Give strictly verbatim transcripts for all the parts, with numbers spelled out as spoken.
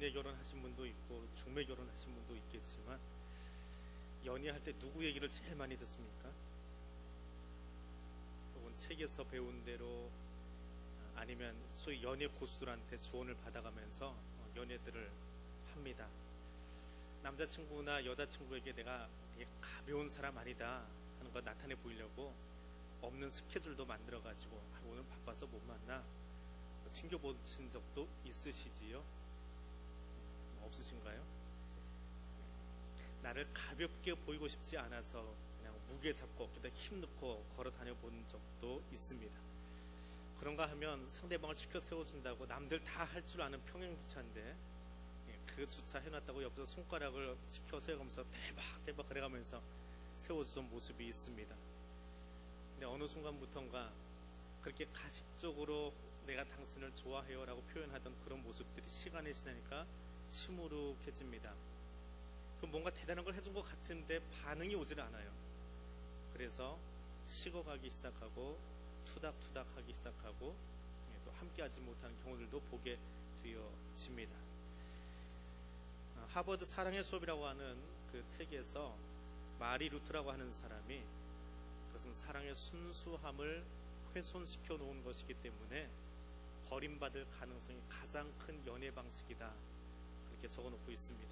연애 결혼하신 분도 있고 중매 결혼하신 분도 있겠지만, 연애할 때 누구 얘기를 제일 많이 듣습니까? 혹은 책에서 배운 대로, 아니면 소위 연애 고수들한테 조언을 받아가면서 연애들을 합니다. 남자친구나 여자친구에게 내가 되게 가벼운 사람 아니다 하는 걸 나타내 보이려고 없는 스케줄도 만들어가지고, 아, 오늘 바빠서 못 만나, 튕겨보신 적도 있으시지요? 없으신가요? 나를 가볍게 보이고 싶지 않아서 그냥 무게 잡고 어깨다 힘 넣고 걸어 다녀 본 적도 있습니다. 그런가 하면 상대방을 지켜 세워준다고 남들 다 할 줄 아는 평행주차인데, 그 주차 해놨다고 옆에서 손가락을 지켜 세워가면서 대박 대박 그래가면서 세워주던 모습이 있습니다. 근데 어느 순간부턴가 그렇게 가식적으로 내가 당신을 좋아해요 라고 표현하던 그런 모습들이 시간이 지나니까 시무룩해집니다. 그럼 뭔가 대단한 걸 해준 것 같은데 반응이 오질 않아요. 그래서 식어가기 시작하고 투닥투닥 하기 시작하고, 또 함께하지 못하는 경우들도 보게 되어집니다. 하버드 사랑의 수업이라고 하는 그 책에서 마리 루트라고 하는 사람이, 그것은 사랑의 순수함을 훼손시켜 놓은 것이기 때문에 버림받을 가능성이 가장 큰 연애 방식이다, 그렇게 적어놓고 있습니다.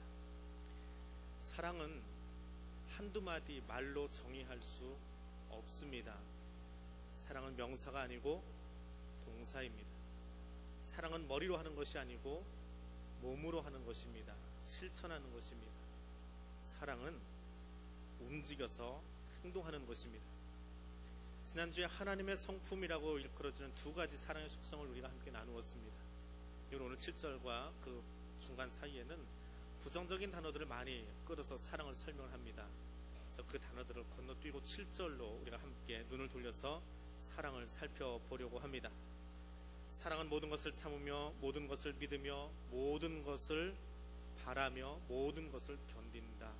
사랑은 한두 마디 말로 정의할 수 없습니다. 사랑은 명사가 아니고 동사입니다. 사랑은 머리로 하는 것이 아니고 몸으로 하는 것입니다. 실천하는 것입니다. 사랑은 움직여서 행동하는 것입니다. 지난주에 하나님의 성품이라고 일컬어지는 두 가지 사랑의 속성을 우리가 함께 나누었습니다. 오늘 칠 절과 그 중간 사이에는 부정적인 단어들을 많이 끌어서 사랑을 설명을 합니다. 그래서 그 단어들을 건너뛰고 칠 절로 우리가 함께 눈을 돌려서 사랑을 살펴보려고 합니다. 사랑은 모든 것을 참으며 모든 것을 믿으며 모든 것을 바라며 모든 것을 견딘다.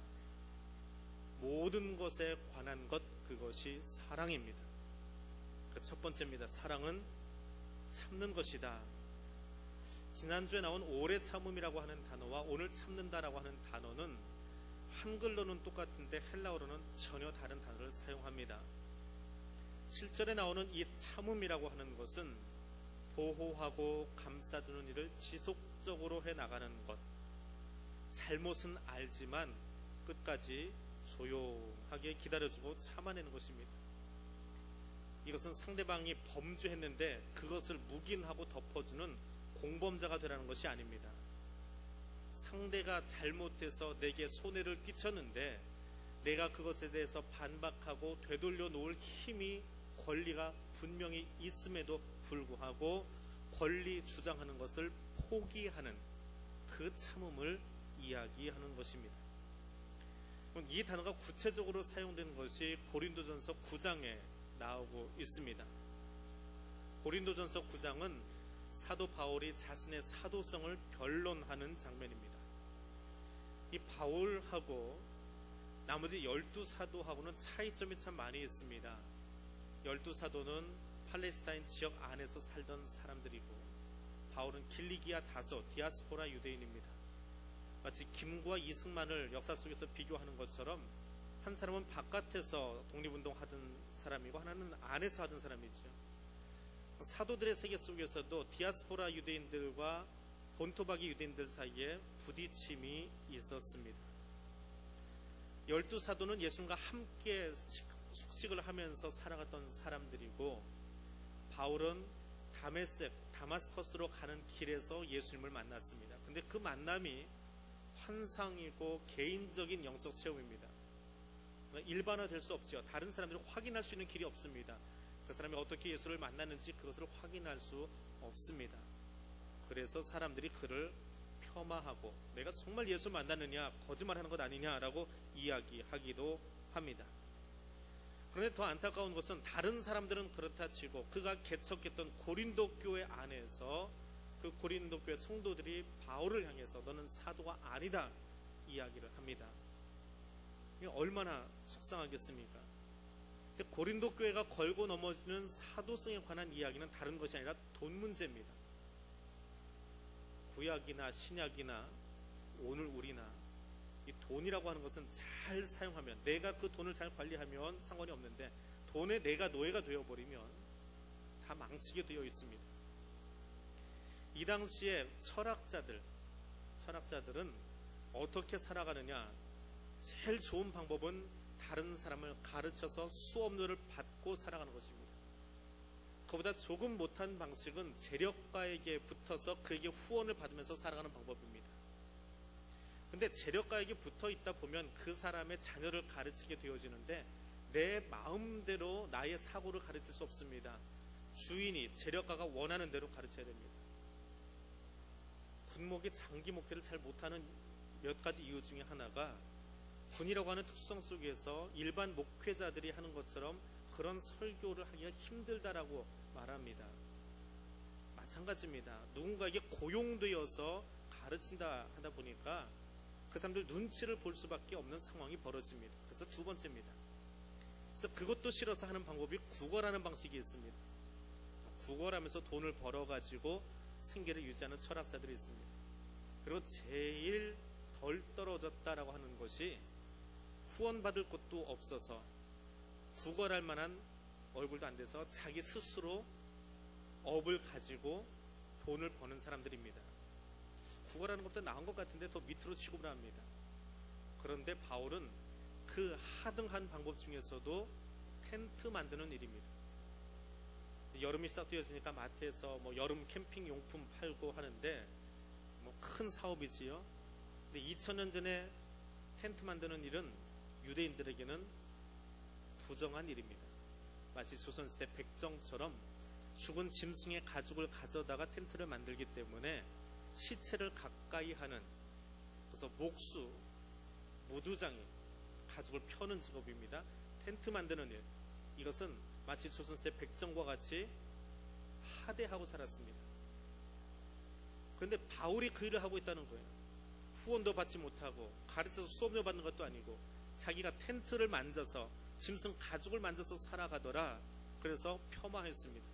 모든 것에 관한 것, 그것이 사랑입니다. 그 첫 번째입니다. 사랑은 참는 것이다. 지난주에 나온 오래 참음이라고 하는 단어와 오늘 참는다라고 하는 단어는 한글로는 똑같은데 헬라어로는 전혀 다른 단어를 사용합니다. 칠 절에 나오는 이 참음이라고 하는 것은 보호하고 감싸주는 일을 지속적으로 해나가는 것, 잘못은 알지만 끝까지 조용하게 기다려주고 참아내는 것입니다. 이것은 상대방이 범죄했는데 그것을 묵인하고 덮어주는 공범자가 되라는 것이 아닙니다. 상대가 잘못해서 내게 손해를 끼쳤는데 내가 그것에 대해서 반박하고 되돌려 놓을 힘이, 권리가 분명히 있음에도 불구하고 권리 주장하는 것을 포기하는 그 참음을 이야기하는 것입니다. 이 단어가 구체적으로 사용된 것이 고린도전서 구 장에 나오고 있습니다. 고린도전서 구 장은 사도 바울이 자신의 사도성을 변론하는 장면입니다. 이 바울하고 나머지 열두 사도하고는 차이점이 참 많이 있습니다. 열두 사도는 팔레스타인 지역 안에서 살던 사람들이고, 바울은 길리기아 다소 디아스포라 유대인입니다. 마치 김구와 이승만을 역사 속에서 비교하는 것처럼 한 사람은 바깥에서 독립운동하던 사람이고 하나는 안에서 하던 사람이죠. 사도들의 세계 속에서도 디아스포라 유대인들과 본토박이 유대인들 사이에 부딪힘이 있었습니다. 열두 사도는 예수님과 함께 숙식을 하면서 살아갔던 사람들이고, 바울은 다메섹, 다마스커스로 가는 길에서 예수님을 만났습니다. 근데 그 만남이 환상이고 개인적인 영적 체험입니다. 일반화 될 수 없지요. 다른 사람들이 확인할 수 있는 길이 없습니다. 그 사람이 어떻게 예수를 만났는지 그것을 확인할 수 없습니다. 그래서 사람들이 그를 폄하하고 내가 정말 예수 만났느냐, 거짓말하는 것 아니냐라고 이야기하기도 합니다. 그런데 더 안타까운 것은 다른 사람들은 그렇다 치고 그가 개척했던 고린도 교회 안에서 그 고린도 교회 성도들이 바울을 향해서 너는 사도가 아니다 이야기를 합니다. 이게 얼마나 속상하겠습니까? 근데 고린도 교회가 걸고 넘어지는 사도성에 관한 이야기는 다른 것이 아니라 돈 문제입니다. 구약이나 신약이나 오늘 우리나 이 돈이라고 하는 것은 잘 사용하면, 내가 그 돈을 잘 관리하면 상관이 없는데, 돈에 내가 노예가 되어버리면 다 망치게 되어 있습니다. 이 당시에 철학자들, 철학자들은 어떻게 살아가느냐, 제일 좋은 방법은 다른 사람을 가르쳐서 수업료를 받고 살아가는 것입니다. 그보다 조금 못한 방식은 재력가에게 붙어서 그에게 후원을 받으면서 살아가는 방법입니다. 근데 재력가에게 붙어 있다 보면 그 사람의 자녀를 가르치게 되어지는데 내 마음대로 나의 사고를 가르칠 수 없습니다. 주인이, 재력가가 원하는 대로 가르쳐야 됩니다. 군목이 장기 목회를 잘 못하는 몇 가지 이유 중에 하나가, 군이라고 하는 특수성 속에서 일반 목회자들이 하는 것처럼 그런 설교를 하기가 힘들다라고 말합니다. 마찬가지입니다. 누군가에게 고용되어서 가르친다 하다 보니까 그 사람들 눈치를 볼 수밖에 없는 상황이 벌어집니다. 그래서 두 번째입니다. 그래서 그것도 싫어서 하는 방법이 구걸하는 방식이 있습니다. 구걸하면서 돈을 벌어가지고 생계를 유지하는 철학자들이 있습니다. 그리고 제일 덜 떨어졌다라고 하는 것이, 후원받을 곳도 없어서 구걸할 만한 얼굴도 안 돼서 자기 스스로 업을 가지고 돈을 버는 사람들입니다. 구걸하는 것보다 나은 것 같은데 더 밑으로 취급을 합니다. 그런데 바울은 그 하등한 방법 중에서도 텐트 만드는 일입니다. 여름이 시작되었으니까 마트에서 뭐 여름 캠핑 용품 팔고 하는데 뭐 큰 사업이지요. 근데 이천 년 전에 텐트 만드는 일은 유대인들에게는 부정한 일입니다. 마치 조선시대 백정처럼 죽은 짐승의 가죽을 가져다가 텐트를 만들기 때문에 시체를 가까이 하는, 그래서 목수, 무두장이 가죽을 펴는 직업입니다. 텐트 만드는 일, 이것은 마치 조선시대 백정과 같이 하대하고 살았습니다. 그런데 바울이 그 일을 하고 있다는 거예요. 후원도 받지 못하고 가르쳐서 수업료 받는 것도 아니고 자기가 텐트를 만져서 짐승 가죽을 만져서 살아가더라. 그래서 폄하했습니다.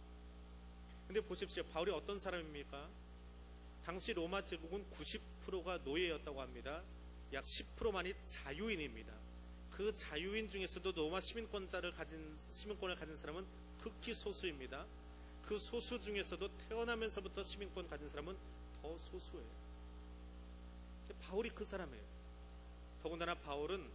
근데 보십시오. 바울이 어떤 사람입니까? 당시 로마 제국은 구십 퍼센트가 노예였다고 합니다. 약 십 퍼센트만이 자유인입니다. 그 자유인 중에서도 로마 시민권자를 가진, 시민권을 가진 사람은 극히 소수입니다. 그 소수 중에서도 태어나면서부터 시민권 가진 사람은 더 소수예요. 바울이 그 사람이에요. 더군다나 바울은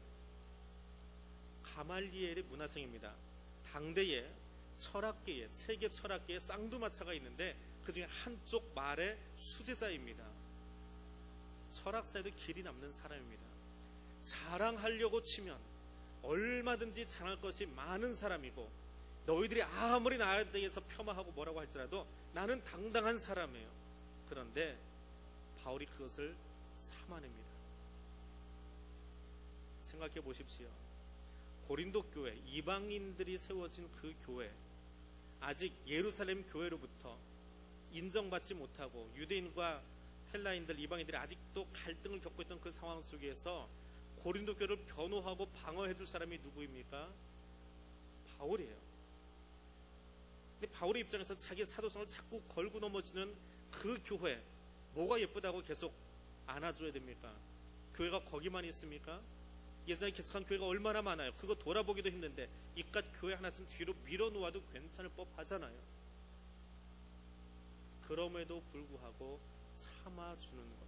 가말리엘의 문화생입니다. 당대에 철학계에, 세계 철학계에 쌍두마차가 있는데 그 중에 한쪽 말의 수제자입니다. 철학사에도 길이 남는 사람입니다. 자랑하려고 치면 얼마든지 자랑할 것이 많은 사람이고, 너희들이 아무리 나에 대해서 폄하하고 뭐라고 할지라도 나는 당당한 사람이에요. 그런데 바울이 그것을 참아냅니다. 생각해 보십시오. 고린도 교회, 이방인들이 세워진 그 교회, 아직 예루살렘 교회로부터 인정받지 못하고 유대인과 헬라인들, 이방인들이 아직도 갈등을 겪고 있던 그 상황 속에서 고린도 교회를 변호하고 방어해 줄 사람이 누구입니까? 바울이에요. 근데 바울의 입장에서 자기 사도성을 자꾸 걸고 넘어지는 그 교회, 뭐가 예쁘다고 계속 안아줘야 됩니까? 교회가 거기만 있습니까? 예전에 개척한 교회가 얼마나 많아요. 그거 돌아보기도 힘든데 이깟 교회 하나쯤 뒤로 밀어놓아도 괜찮을 법하잖아요. 그럼에도 불구하고 참아주는 것,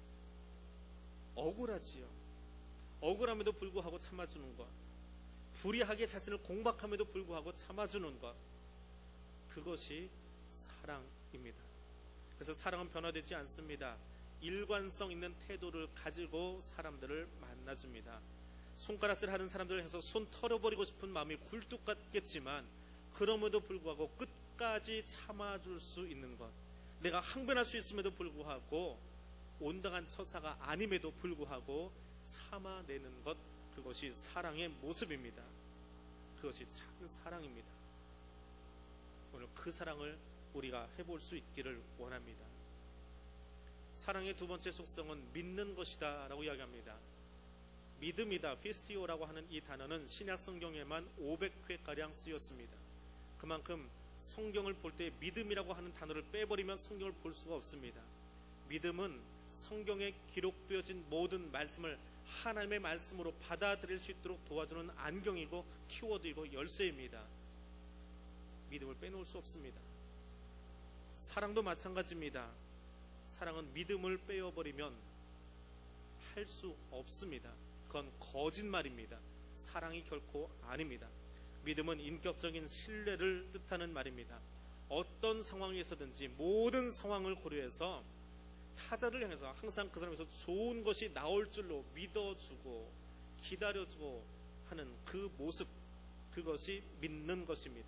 억울하지요. 억울함에도 불구하고 참아주는 것, 불의하게 자신을 공박함에도 불구하고 참아주는 것, 그것이 사랑입니다. 그래서 사랑은 변화되지 않습니다. 일관성 있는 태도를 가지고 사람들을 만나줍니다. 손가락질 하는 사람들을 해서 손 털어버리고 싶은 마음이 굴뚝 같겠지만 그럼에도 불구하고 끝까지 참아줄 수 있는 것, 내가 항변할 수 있음에도 불구하고 온당한 처사가 아님에도 불구하고 참아내는 것, 그것이 사랑의 모습입니다. 그것이 참 사랑입니다. 오늘 그 사랑을 우리가 해볼 수 있기를 원합니다. 사랑의 두 번째 속성은 믿는 것이다 라고 이야기합니다. 믿음이다, 피스티오라고 하는 이 단어는 신약 성경에만 오백 회가량 쓰였습니다. 그만큼 성경을 볼 때 믿음이라고 하는 단어를 빼버리면 성경을 볼 수가 없습니다. 믿음은 성경에 기록되어진 모든 말씀을 하나님의 말씀으로 받아들일 수 있도록 도와주는 안경이고 키워드이고 열쇠입니다. 믿음을 빼놓을 수 없습니다. 사랑도 마찬가지입니다. 사랑은 믿음을 빼어버리면 할 수 없습니다. 그건 거짓말입니다. 사랑이 결코 아닙니다. 믿음은 인격적인 신뢰를 뜻하는 말입니다. 어떤 상황에서든지 모든 상황을 고려해서 타자를 향해서 항상 그 사람에서 좋은 것이 나올 줄로 믿어주고 기다려주고 하는 그 모습, 그것이 믿는 것입니다.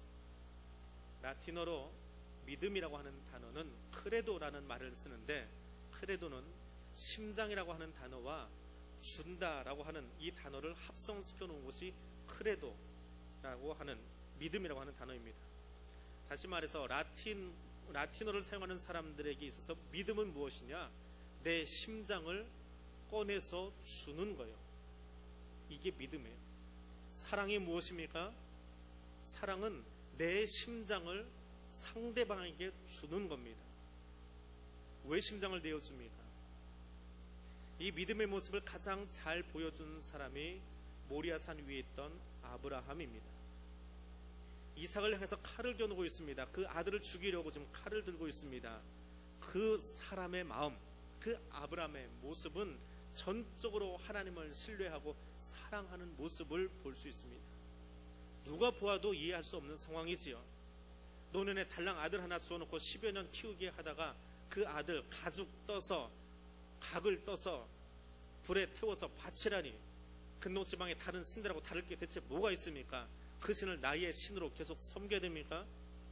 라틴어로 믿음이라고 하는 단어는 크레도라는 말을 쓰는데, 크레도는 심장이라고 하는 단어와 준다라고 하는 이 단어를 합성시켜 놓은 것이 크레도라고 하는 믿음이라고 하는 단어입니다. 다시 말해서 라틴, 라틴어를 사용하는 사람들에게 있어서 믿음은 무엇이냐? 내 심장을 꺼내서 주는 거예요. 이게 믿음이에요. 사랑이 무엇입니까? 사랑은 내 심장을 상대방에게 주는 겁니다. 왜 심장을 내어줍니까? 이 믿음의 모습을 가장 잘 보여준 사람이 모리아산 위에 있던 아브라함입니다. 이삭을 향해서 칼을 겨누고 있습니다. 그 아들을 죽이려고 지금 칼을 들고 있습니다. 그 사람의 마음, 그 아브라함의 모습은 전적으로 하나님을 신뢰하고 사랑하는 모습을 볼 수 있습니다. 누가 보아도 이해할 수 없는 상황이지요. 노년에 달랑 아들 하나 주어놓고 십여 년 키우게 하다가 그 아들 가죽 떠서 각을 떠서 불에 태워서 바치라니, 근노지방의 다른 신들하고 다를 게 대체 뭐가 있습니까? 그 신을 나의 신으로 계속 섬겨야 됩니까?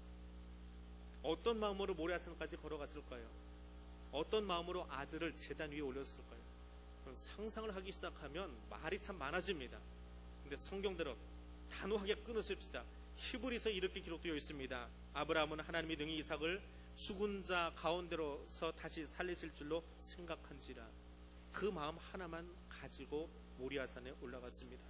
어떤 마음으로 모리아산까지 걸어갔을까요? 어떤 마음으로 아들을 제단 위에 올렸을까요? 상상을 하기 시작하면 말이 참 많아집니다. 근데 성경대로 단호하게 끊으십시다. 히브리서 이렇게 기록되어 있습니다. 아브라함은 하나님이 능히 이삭을 죽은 자 가운데로서 다시 살리실 줄로 생각한지라. 그 마음 하나만 가지고 모리아산에 올라갔습니다.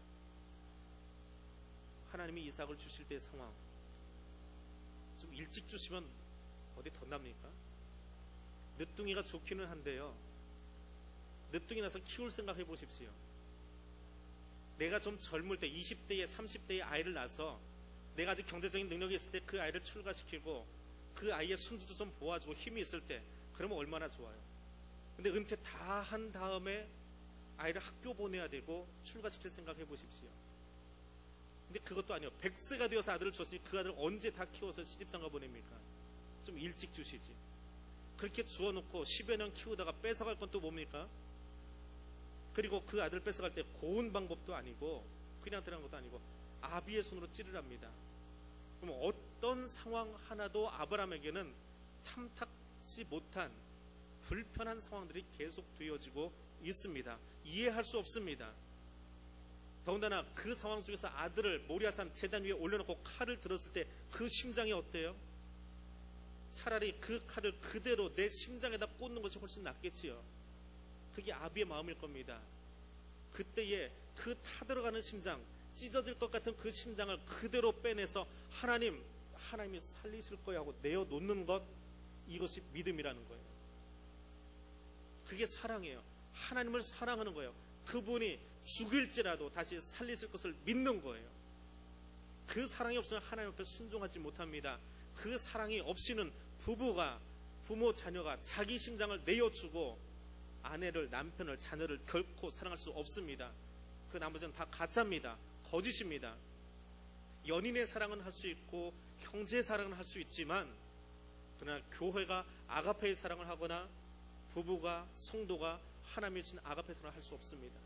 하나님이 이삭을 주실 때의 상황, 좀 일찍 주시면 어디 덧납니까? 늦둥이가 좋기는 한데요, 늦둥이 나서 키울 생각 해보십시오. 내가 좀 젊을 때 이십 대에 삼십 대에 아이를 낳아서 내가 아직 경제적인 능력이 있을 때 그 아이를 출가시키고 그 아이의 순두도 좀 보아주고 힘이 있을 때, 그러면 얼마나 좋아요. 근데 은퇴 다 한 다음에 아이를 학교 보내야 되고 출가시킬 생각 해보십시오. 근데 그것도 아니요, 백 세가 되어서 아들을 줬으니 그 아들을 언제 다 키워서 시집장가 보냅니까? 좀 일찍 주시지. 그렇게 주워놓고 십여 년 키우다가 뺏어갈 건 또 뭡니까? 그리고 그 아들 뺏어갈 때 고운 방법도 아니고 그냥 들어간 것도 아니고 아비의 손으로 찌르랍니다. 그럼 어떤 상황 하나도 아브라함에게는 탐탁지 못한 불편한 상황들이 계속 되어지고 있습니다. 이해할 수 없습니다. 더군다나 그 상황 속에서 아들을 모리아산 제단 위에 올려놓고 칼을 들었을 때 그 심장이 어때요? 차라리 그 칼을 그대로 내 심장에다 꽂는 것이 훨씬 낫겠지요. 그게 아비의 마음일 겁니다. 그때에 그 타들어가는 심장, 찢어질 것 같은 그 심장을 그대로 빼내서 하나님, 하나님이 살리실 거야 하고 내어놓는 것, 이것이 믿음이라는 거예요. 그게 사랑이에요. 하나님을 사랑하는 거예요. 그분이 죽일지라도 다시 살리실 것을 믿는 거예요. 그 사랑이 없으면 하나님 앞에 순종하지 못합니다. 그 사랑이 없이는 부부가, 부모 자녀가 자기 심장을 내어주고 아내를, 남편을, 자녀를 결코 사랑할 수 없습니다. 그 나머지는 다 가짜입니다. 거짓입니다. 연인의 사랑은 할 수 있고 형제의 사랑은 할 수 있지만, 그러나 교회가 아가페의 사랑을 하거나 부부가, 성도가 하나님이 주신 아가페 사랑을 할 수 없습니다.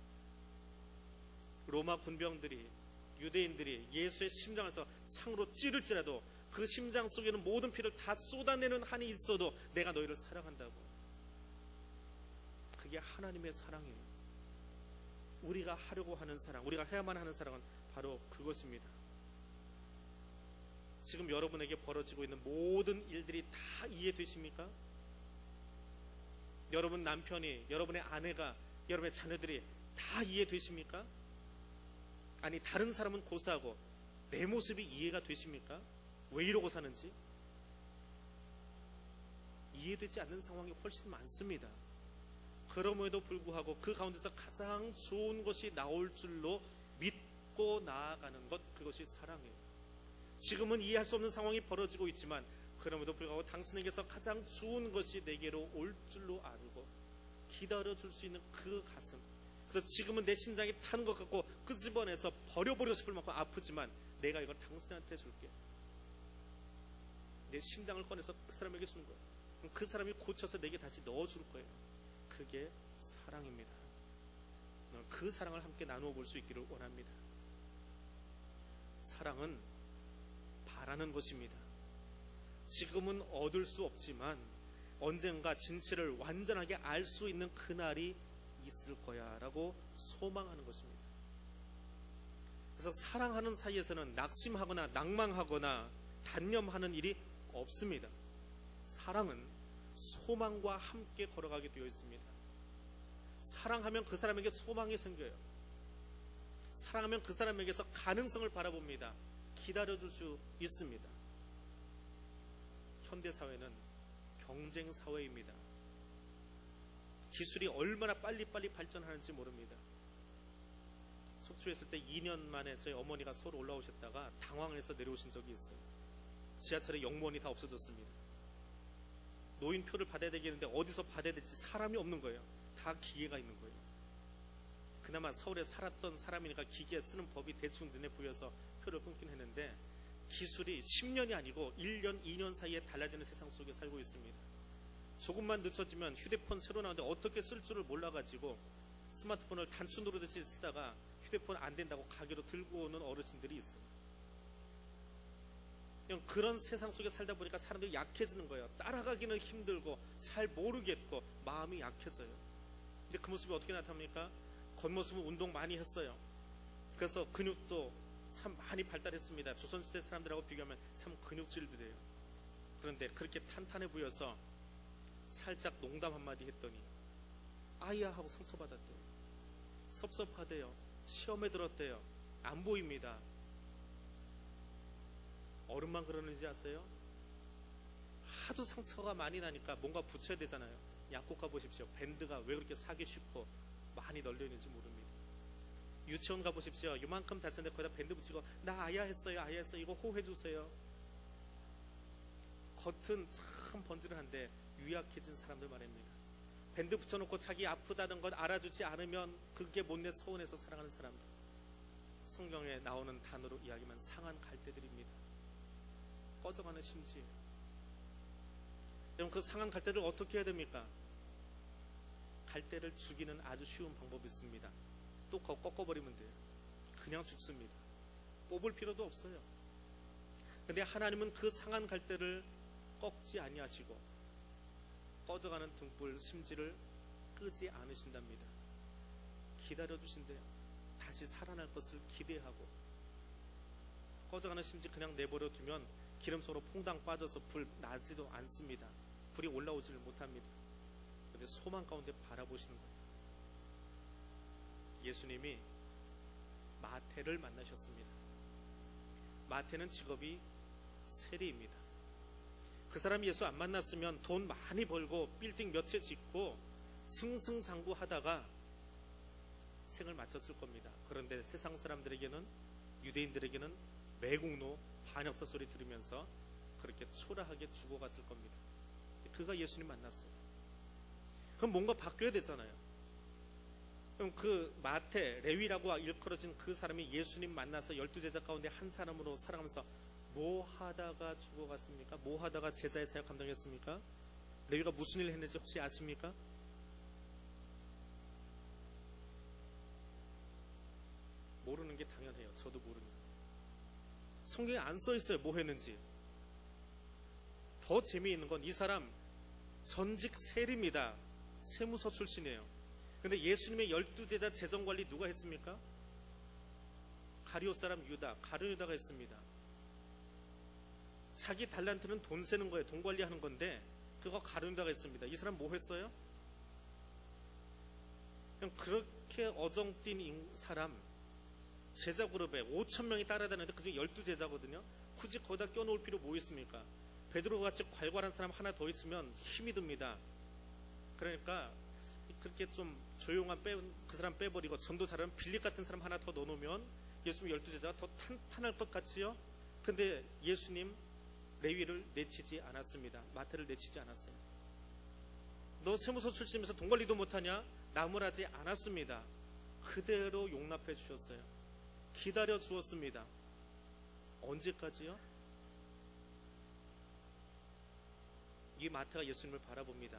로마 군병들이, 유대인들이 예수의 심장에서 창으로 찌를지라도 그 심장 속에는 모든 피를 다 쏟아내는 한이 있어도 내가 너희를 사랑한다고. 그게 하나님의 사랑이에요. 우리가 하려고 하는 사랑, 우리가 해야만 하는 사랑은 바로 그것입니다. 지금 여러분에게 벌어지고 있는 모든 일들이 다 이해되십니까? 여러분 남편이, 여러분의 아내가, 여러분의 자녀들이 다 이해되십니까? 아니, 다른 사람은 고사하고 내 모습이 이해가 되십니까? 왜 이러고 사는지? 이해되지 않는 상황이 훨씬 많습니다. 그럼에도 불구하고 그 가운데서 가장 좋은 것이 나올 줄로 믿고 나아가는 것, 그것이 사랑이에요. 지금은 이해할 수 없는 상황이 벌어지고 있지만 그럼에도 불구하고 당신에게서 가장 좋은 것이 내게로 올 줄로 알고 기다려줄 수 있는 그 가슴, 그래서 지금은 내 심장이 타는 것 같고 끄집어내서 버려버리고 싶을 만큼 아프지만 내가 이걸 당신한테 줄게. 내 심장을 꺼내서 그 사람에게 주는 거예요. 그럼 그 사람이 고쳐서 내게 다시 넣어줄 거예요. 그게 사랑입니다. 그 사랑을 함께 나누어 볼 수 있기를 원합니다. 사랑은 바라는 것입니다. 지금은 얻을 수 없지만 언젠가 진실을 완전하게 알 수 있는 그날이 있을 거야 라고 소망하는 것입니다. 그래서 사랑하는 사이에서는 낙심하거나 낭망하거나 단념하는 일이 없습니다. 사랑은 소망과 함께 걸어가게 되어 있습니다. 사랑하면 그 사람에게 소망이 생겨요. 사랑하면 그 사람에게서 가능성을 바라봅니다. 기다려줄 수 있습니다. 현대사회는 경쟁사회입니다. 기술이 얼마나 빨리빨리 발전하는지 모릅니다. 속초에 있을 때 이 년 만에 저희 어머니가 서울 올라오셨다가 당황해서 내려오신 적이 있어요. 지하철에 영무원이 다 없어졌습니다. 노인표를 받아야 되겠는데 어디서 받아야 될지 사람이 없는 거예요. 다 기계가 있는 거예요. 그나마 서울에 살았던 사람이니까 기계 쓰는 법이 대충 눈에 보여서 표를 끊긴 했는데 기술이 십 년이 아니고 일 년, 이 년 사이에 달라지는 세상 속에 살고 있습니다. 조금만 늦춰지면 휴대폰 새로 나오는데 어떻게 쓸 줄을 몰라가지고 스마트폰을 단추 누르듯이 쓰다가 휴대폰 안 된다고 가게로 들고 오는 어르신들이 있어요. 그냥 그런 세상 속에 살다 보니까 사람들이 약해지는 거예요. 따라가기는 힘들고 잘 모르겠고 마음이 약해져요. 근데 그 모습이 어떻게 나타납니까? 겉모습은 운동 많이 했어요. 그래서 근육도 참 많이 발달했습니다. 조선시대 사람들하고 비교하면 참 근육질들이에요. 그런데 그렇게 탄탄해 보여서 살짝 농담 한마디 했더니 아이야 하고 상처받았대요. 섭섭하대요. 시험에 들었대요. 안 보입니다. 어른만 그러는지 아세요? 하도 상처가 많이 나니까 뭔가 붙여야 되잖아요. 약국 가보십시오. 밴드가 왜 그렇게 사기 쉽고 많이 널려 있는지 모릅니다. 유치원 가보십시오. 이만큼 다쳤는데 거기다 밴드 붙이고 나 아야 했어요. 아야 했어요. 이거 호해주세요. 겉은 참 번지르한데 유약해진 사람들 말입니다. 밴드 붙여놓고 자기 아프다는 것 알아주지 않으면 그게 못내 서운해서 사랑하는 사람들. 성경에 나오는 단어로 이야기만 상한 갈대들입니다. 꺼져가는 심지예요. 여러분 그 상한 갈대를 어떻게 해야 됩니까? 갈대를 죽이는 아주 쉬운 방법이 있습니다. 또 꺾어버리면 돼요. 그냥 죽습니다. 뽑을 필요도 없어요. 근데 하나님은 그 상한 갈대를 꺾지 아니하시고 꺼져가는 등불 심지를 끄지 않으신답니다. 기다려주신대요. 다시 살아날 것을 기대하고 꺼져가는 심지 그냥 내버려 두면 기름 속으로 퐁당 빠져서 불 나지도 않습니다. 불이 올라오지를 못합니다. 그런데 소망 가운데 바라보시는 거예요. 예수님이 마태를 만나셨습니다. 마태는 직업이 세리입니다. 그 사람이 예수 안 만났으면 돈 많이 벌고 빌딩 몇 채 짓고 승승장구하다가 생을 마쳤을 겁니다. 그런데 세상 사람들에게는, 유대인들에게는 매국노 반역사 소리 들으면서 그렇게 초라하게 죽어갔을 겁니다. 그가 예수님 만났어요. 그럼 뭔가 바뀌어야 되잖아요. 그럼 그 마태, 레위라고 일컬어진 그 사람이 예수님 만나서 열두 제자 가운데 한 사람으로 살아가면서 뭐 하다가 죽어갔습니까? 뭐 하다가 제자의 사역 감당했습니까? 레위가 무슨 일을 했는지 혹시 아십니까? 모르는 게 당연해요. 저도 모릅니다. 성경에 안 써 있어요. 뭐 했는지. 더 재미있는 건 이 사람 전직 세리입니다. 세무서 출신이에요. 근데 예수님의 열두 제자 재정관리 누가 했습니까? 가룟 사람 유다, 가룟 유다가 했습니다. 자기 달란트는 돈 세는 거예요. 돈 관리하는 건데 그거 가룟 유다가 했습니다. 이 사람 뭐 했어요? 그냥 그렇게 어정뛴 사람, 제자 그룹에 오천 명이 따라다니는데 그중에 열두 제자거든요. 굳이 거기다 껴놓을 필요 뭐 있습니까? 베드로 같이 괄괄한 사람 하나 더 있으면 힘이 듭니다. 그러니까 그렇게 좀 조용한 빼, 그 사람 빼버리고 전도 잘하는 빌립 같은 사람 하나 더 넣어놓으면 예수님 열두 제자가 더 탄탄할 것 같지요? 근데 예수님 레위를 내치지 않았습니다. 마태를 내치지 않았어요. 너 세무서 출신이면서 돈 관리도 못하냐? 나무라지 않았습니다. 그대로 용납해 주셨어요. 기다려 주었습니다. 언제까지요? 이 마태가 예수님을 바라봅니다.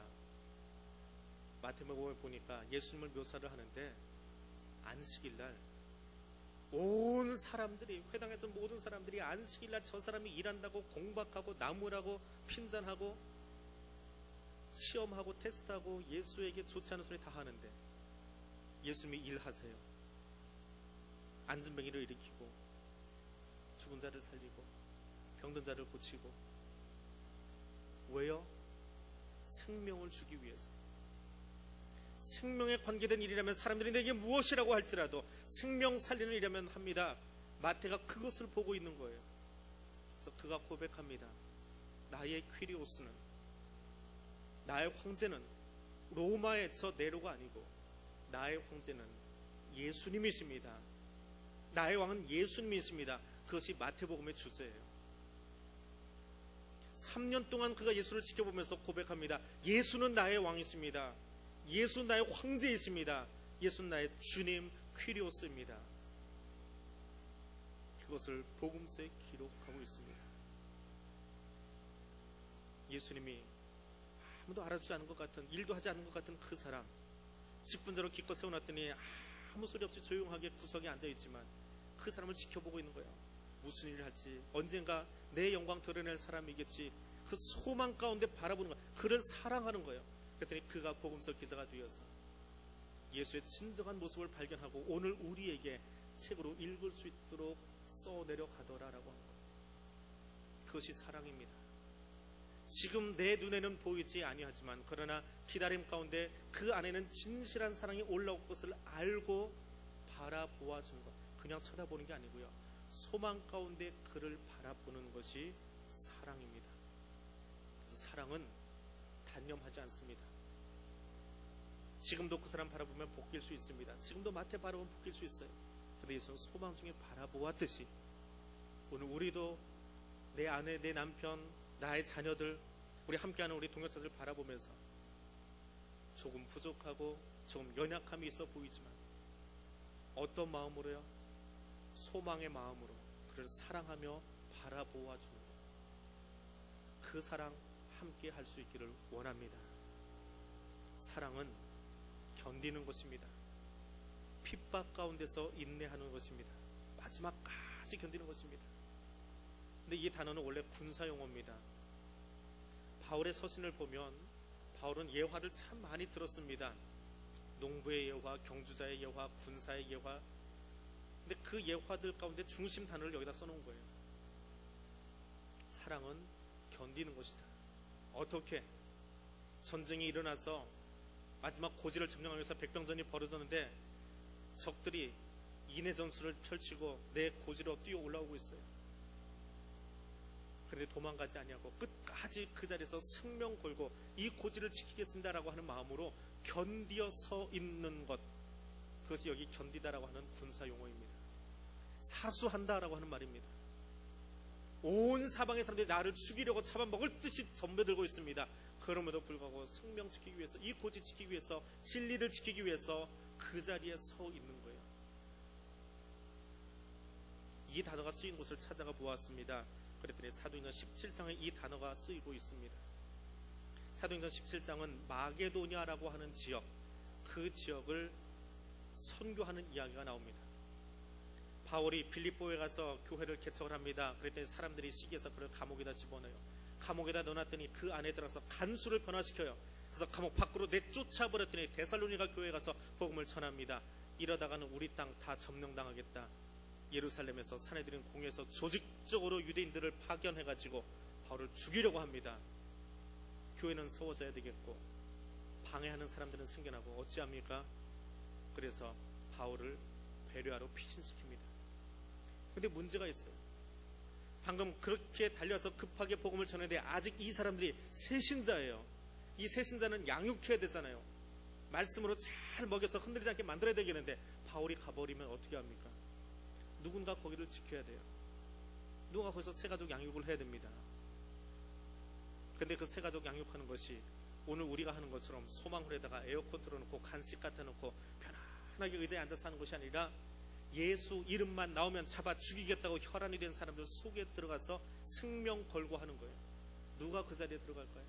마태복음을 보니까 예수님을 묘사를 하는데 안식일날 온 사람들이, 회당했던 모든 사람들이 안식일날 저 사람이 일한다고 공박하고 나무라고 핀잔하고 시험하고 테스트하고 예수에게 좋지 않은 소리 다 하는데 예수님이 일하세요. 앉은 병이를 일으키고 죽은 자를 살리고 병든 자를 고치고. 왜요? 생명을 주기 위해서. 생명에 관계된 일이라면 사람들이 내게 무엇이라고 할지라도 생명 살리는 일이라면 합니다. 마태가 그것을 보고 있는 거예요. 그래서 그가 고백합니다. 나의 퀴리오스는, 나의 황제는 로마의 저 네로가 아니고 나의 황제는 예수님이십니다. 나의 왕은 예수님이십니다. 그것이 마태복음의 주제예요. 삼 년 동안 그가 예수를 지켜보면서 고백합니다. 예수는 나의 왕이십니다. 예수 나의 황제이십니다. 예수 나의 주님 퀴리오스입니다. 그것을 복음서에 기록하고 있습니다. 예수님이 아무도 알아주지 않은 것 같은, 일도 하지 않은 것 같은 그 사람, 직분자로 기껏 세워놨더니 아무 소리 없이 조용하게 구석에 앉아있지만 그 사람을 지켜보고 있는 거예요. 무슨 일을 할지, 언젠가 내 영광 드러낼 사람이겠지. 그 소망 가운데 바라보는 거예요. 그를 사랑하는 거예요. 그랬더니 그가 복음서 기자가 되어서 예수의 진정한 모습을 발견하고 오늘 우리에게 책으로 읽을 수 있도록 써내려 가더라라고 하는 거예요. 그것이 사랑입니다. 지금 내 눈에는 보이지 아니하지만 그러나 기다림 가운데 그 안에는 진실한 사랑이 올라올 것을 알고 바라보아 주는 것. 그냥 쳐다보는 게 아니고요. 소망 가운데 그를 바라보는 것이 사랑입니다. 그래서 사랑은 단념하지 않습니다. 지금도 그 사람 바라보면 복길 수 있습니다. 지금도 마태 바라보면 복길 수 있어요. 그런데 예수는 소망 중에 바라보았듯이 오늘 우리도 내 아내, 내 남편, 나의 자녀들, 우리 함께하는 우리 동역자들 바라보면서 조금 부족하고 조금 연약함이 있어 보이지만 어떤 마음으로요? 소망의 마음으로 그를 사랑하며 바라보아 주는 것. 그 사랑 함께 할 수 있기를 원합니다. 사랑은 견디는 것입니다. 핍박 가운데서 인내하는 것입니다. 마지막까지 견디는 것입니다. 근데 이 단어는 원래 군사 용어입니다. 바울의 서신을 보면 바울은 예화를 참 많이 들었습니다. 농부의 예화, 경주자의 예화, 군사의 예화. 근데 그 예화들 가운데 중심 단어를 여기다 써놓은 거예요. 사랑은 견디는 것이다. 어떻게? 전쟁이 일어나서 마지막 고지를 점령하기 위해서 백병전이 벌어졌는데 적들이 인해 전술을 펼치고 내 고지로 뛰어 올라오고 있어요. 그런데 도망가지 아니하고 끝까지 그 자리에서 생명 걸고 이 고지를 지키겠습니다라고 하는 마음으로 견디어 서 있는 것, 그것이 여기 견디다라고 하는 군사 용어입니다. 사수한다라고 하는 말입니다. 온 사방의 사람들이 나를 죽이려고 잡아먹을 듯이 덤벼들고 있습니다. 그럼에도 불구하고 생명 지키기 위해서, 이 고지 지키기 위해서, 진리를 지키기 위해서 그 자리에 서 있는 거예요. 이 단어가 쓰인 곳을 찾아가 보았습니다. 그랬더니 사도행전 십칠 장에 이 단어가 쓰이고 있습니다. 사도행전 십칠 장은 마게도냐라고 하는 지역, 그 지역을 선교하는 이야기가 나옵니다. 바울이 빌립보에 가서 교회를 개척을 합니다. 그랬더니 사람들이 시기해서 그를 감옥에다 집어넣어요. 감옥에다 넣어놨더니 그 안에 들어가서 간수를 변화시켜요. 그래서 감옥 밖으로 내쫓아버렸더니 데살로니가 교회에 가서 복음을 전합니다. 이러다가는 우리 땅 다 점령당하겠다. 예루살렘에서 사내들인 공회에서 조직적으로 유대인들을 파견해가지고 바울을 죽이려고 합니다. 교회는 세워져야 되겠고 방해하는 사람들은 생겨나고 어찌합니까? 그래서 바울을 배려하러 피신시킵니다. 근데 문제가 있어요. 방금 그렇게 달려서 급하게 복음을 전했는데 아직 이 사람들이 새신자예요. 이 새신자는 양육해야 되잖아요. 말씀으로 잘 먹여서 흔들리지 않게 만들어야 되겠는데 바울이 가버리면 어떻게 합니까? 누군가 거기를 지켜야 돼요. 누가 거기서 새가족 양육을 해야 됩니다. 근데 그 새가족 양육하는 것이 오늘 우리가 하는 것처럼 소망홀에다가 에어컨 틀어놓고 간식 갖다 놓고 편안하게 의자에 앉아서 하는 것이 아니라 예수 이름만 나오면 잡아 죽이겠다고 혈안이 된 사람들 속에 들어가서 생명 걸고 하는 거예요. 누가 그 자리에 들어갈까요?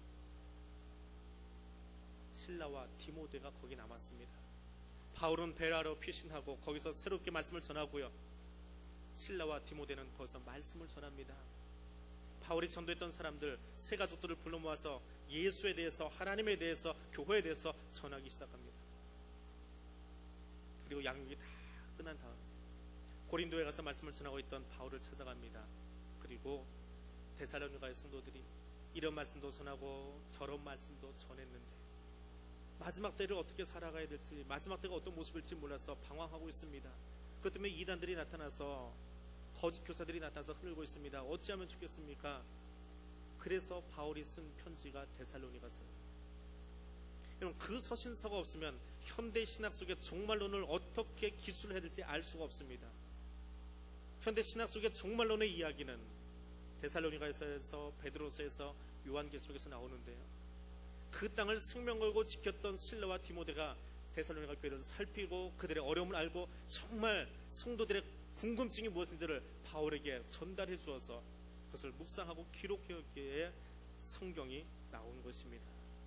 실라와 디모데가 거기 남았습니다. 바울은 베라로 피신하고 거기서 새롭게 말씀을 전하고요. 실라와 디모데는 거기서 말씀을 전합니다. 바울이 전도했던 사람들, 새 가족들을 불러 모아서 예수에 대해서, 하나님에 대해서, 교회에 대해서 전하기 시작합니다. 그리고 양육이 다 끝난 다음 고린도에 가서 말씀을 전하고 있던 바울을 찾아갑니다. 그리고 데살로니가의 성도들이 이런 말씀도 전하고 저런 말씀도 전했는데 마지막 때를 어떻게 살아가야 될지, 마지막 때가 어떤 모습일지 몰라서 방황하고 있습니다. 그것 때문에 이단들이 나타나서, 거짓 교사들이 나타나서 흔들고 있습니다. 어찌하면 좋겠습니까? 그래서 바울이 쓴 편지가 데살로니가서예요. 여러분, 그 서신서가 없으면 현대 신학 속의 종말론을 어떻게 기술해야 될지 알 수가 없습니다. 현대 신학 속의 종말론의 이야기는 데살로니가에서, 베드로서에서, 요한계시록에서 나오는데요. 그 땅을 생명 걸고 지켰던 실라와 디모데가 데살로니가 교회를 살피고 그들의 어려움을 알고 정말 성도들의 궁금증이 무엇인지를 바울에게 전달해 주어서 그것을 묵상하고 기록했기에 성경이 나온 것입니다.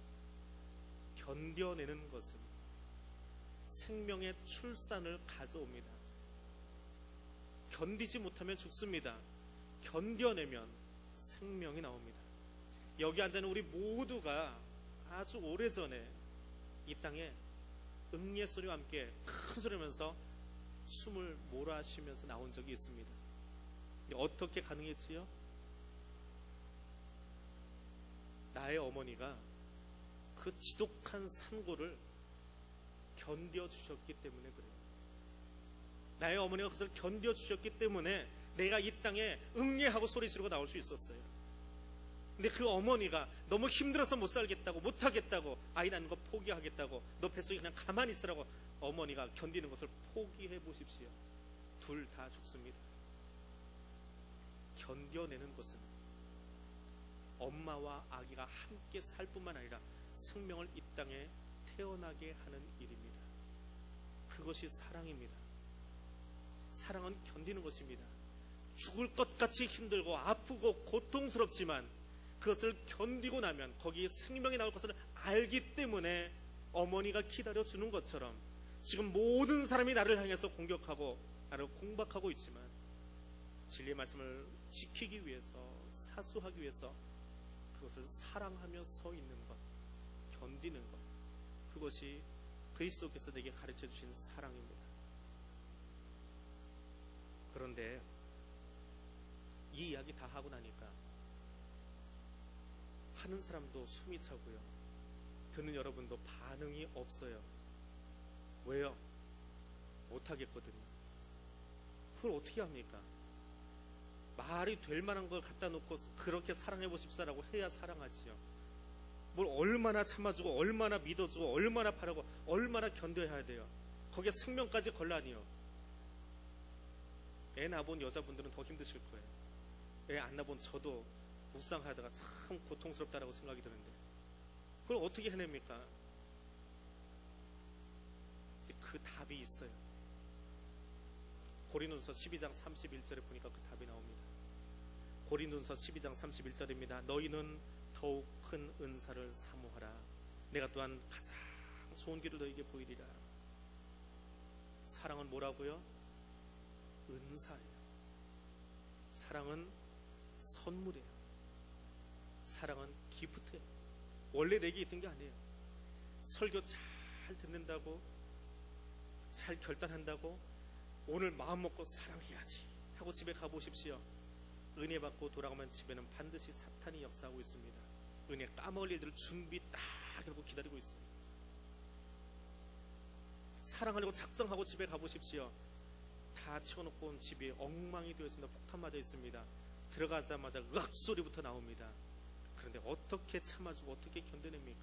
견뎌내는 것은 생명의 출산을 가져옵니다. 견디지 못하면 죽습니다. 견뎌내면 생명이 나옵니다. 여기 앉아있는 우리 모두가 아주 오래전에 이 땅에 응예 소리와 함께 큰 소리면서 숨을 몰아쉬면서 나온 적이 있습니다. 어떻게 가능했지요? 나의 어머니가 그 지독한 산고를 견뎌주셨기 때문에 그래요. 나의 어머니가 그것을 견뎌주셨기 때문에 내가 이 땅에 응예하고 소리 지르고 나올 수 있었어요. 근데 그 어머니가 너무 힘들어서 못 살겠다고, 못하겠다고, 아이 낳는 거 포기하겠다고, 너 뱃속에 그냥 가만히 있으라고 어머니가 견디는 것을 포기해 보십시오. 둘 다 죽습니다. 견뎌내는 것은 엄마와 아기가 함께 살 뿐만 아니라 생명을 이 땅에 태어나게 하는 일입니다. 그것이 사랑입니다. 사랑은 견디는 것입니다. 죽을 것 같이 힘들고 아프고 고통스럽지만 그것을 견디고 나면 거기에 생명이 나올 것을 알기 때문에 어머니가 기다려주는 것처럼 지금 모든 사람이 나를 향해서 공격하고 나를 공박하고 있지만 진리의 말씀을 지키기 위해서, 사수하기 위해서 그것을 사랑하며 서 있는 것, 견디는 것, 그것이 그리스도께서 내게 가르쳐 주신 사랑입니다. 그런데 이 이야기 다 하고 나니까 하는 사람도 숨이 차고요, 듣는 여러분도 반응이 없어요. 왜요? 못하겠거든요. 그걸 어떻게 합니까? 말이 될 만한 걸 갖다 놓고 그렇게 사랑해 보십시오라고 해야 사랑하지요. 뭘 얼마나 참아주고 얼마나 믿어주고 얼마나 바라고 얼마나 견뎌야 돼요. 거기에 생명까지 걸라니요. 애 낳아본 여자분들은 더 힘드실 거예요. 애 안 낳아본 저도 묵상하다가 참 고통스럽다라고 생각이 드는데 그걸 어떻게 해냅니까? 그 답이 있어요. 고린도서 십이 장 삼십일 절에 보니까 그 답이 나옵니다. 고린도서 십이 장 삼십일 절입니다. 너희는 더욱 큰 은사를 사모하라. 내가 또한 가장 좋은 길을 너희에게 보이리라. 사랑은 뭐라고요? 은사예요. 사랑은 선물이에요. 사랑은 기프트예요. 원래 내게 있던 게 아니에요. 설교 잘 듣는다고, 잘 결단한다고, 오늘 마음 먹고 사랑해야지 하고 집에 가보십시오. 은혜 받고 돌아가면 집에는 반드시 사탄이 역사하고 있습니다. 은혜 까먹을 일들을 준비 딱 해놓고 기다리고 있어요. 사랑하려고 작정하고 집에 가보십시오. 다 치워놓고 온 집이 엉망이 되어 있습니다. 폭탄 맞아 있습니다. 들어가자마자 으악 소리부터 나옵니다. 그런데 어떻게 참아주고 어떻게 견뎌냅니까?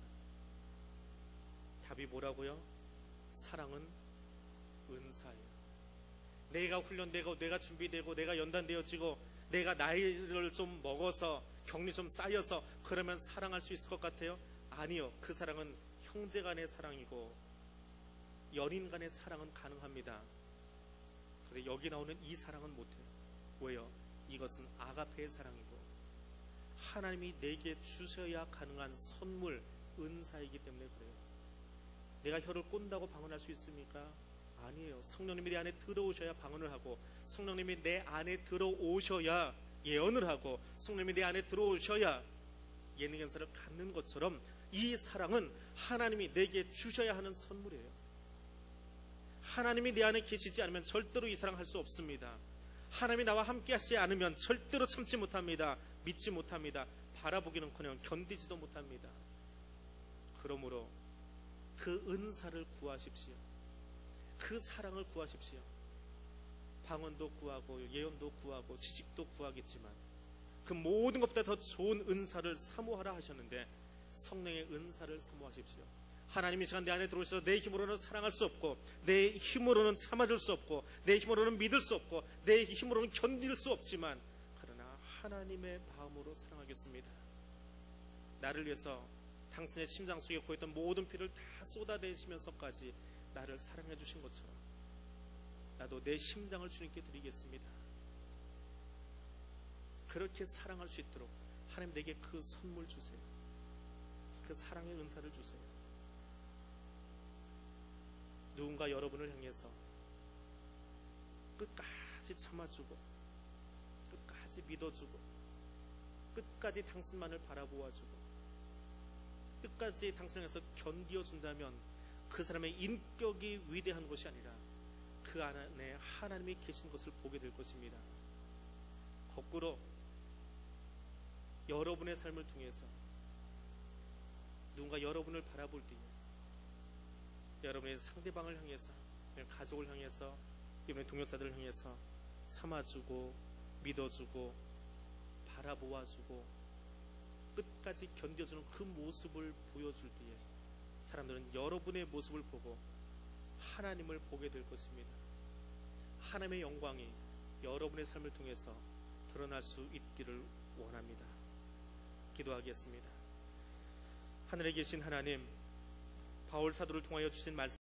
답이 뭐라고요? 사랑은 은사예요. 내가 훈련되고 내가 준비되고 내가 연단되어지고 내가 나이를 좀 먹어서 경리 좀 쌓여서 그러면 사랑할 수 있을 것 같아요? 아니요. 그 사랑은 형제 간의 사랑이고 연인 간의 사랑은 가능합니다. 그런데 여기 나오는 이 사랑은 못해요. 왜요? 이것은 아가페의 사랑이고 하나님이 내게 주셔야 가능한 선물, 은사이기 때문에 그래요. 내가 혀를 꼰다고 방언할 수 있습니까? 아니에요. 성령님이 내 안에 들어오셔야 방언을 하고 성령님이 내 안에 들어오셔야 예언을 하고 성령님이 내 안에 들어오셔야 예능 연사를 갖는 것처럼 이 사랑은 하나님이 내게 주셔야 하는 선물이에요. 하나님이 내 안에 계시지 않으면 절대로 이 사랑 할 수 없습니다. 하나님이 나와 함께 하시지 않으면 절대로 참지 못합니다. 믿지 못합니다. 바라보기는커녕 견디지도 못합니다. 그러므로 그 은사를 구하십시오. 그 사랑을 구하십시오. 방언도 구하고 예언도 구하고 지식도 구하겠지만 그 모든 것보다 더 좋은 은사를 사모하라 하셨는데 성령의 은사를 사모하십시오. 하나님이 시간 내 안에 들어오셔서 내 힘으로는 사랑할 수 없고 내 힘으로는 참아줄 수 없고 내 힘으로는 믿을 수 없고 내 힘으로는 견딜 수 없지만 그러나 하나님의 마음으로 사랑하겠습니다. 나를 위해서 당신의 심장 속에 고였던 모든 피를 다 쏟아내시면서까지 나를 사랑해 주신 것처럼 나도 내 심장을 주님께 드리겠습니다. 그렇게 사랑할 수 있도록 하나님 내게 그 선물 주세요. 그 사랑의 은사를 주세요. 누군가 여러분을 향해서 끝까지 참아주고 끝까지 믿어주고 끝까지 당신만을 바라보아주고 끝까지 당신을 향해서 견디어준다면 그 사람의 인격이 위대한 것이 아니라 그 안에 하나님이 계신 것을 보게 될 것입니다. 거꾸로 여러분의 삶을 통해서 누군가 여러분을 바라볼 때에 여러분의 상대방을 향해서 가족을 향해서 이번에 동역자들을 향해서 참아주고 믿어주고 바라보아주고 끝까지 견뎌주는 그 모습을 보여줄 때에 사람들은 여러분의 모습을 보고 하나님을 보게 될 것입니다. 하나님의 영광이 여러분의 삶을 통해서 드러날 수 있기를 원합니다. 기도하겠습니다. 하늘에 계신 하나님, 바울 사도를 통하여 주신 말씀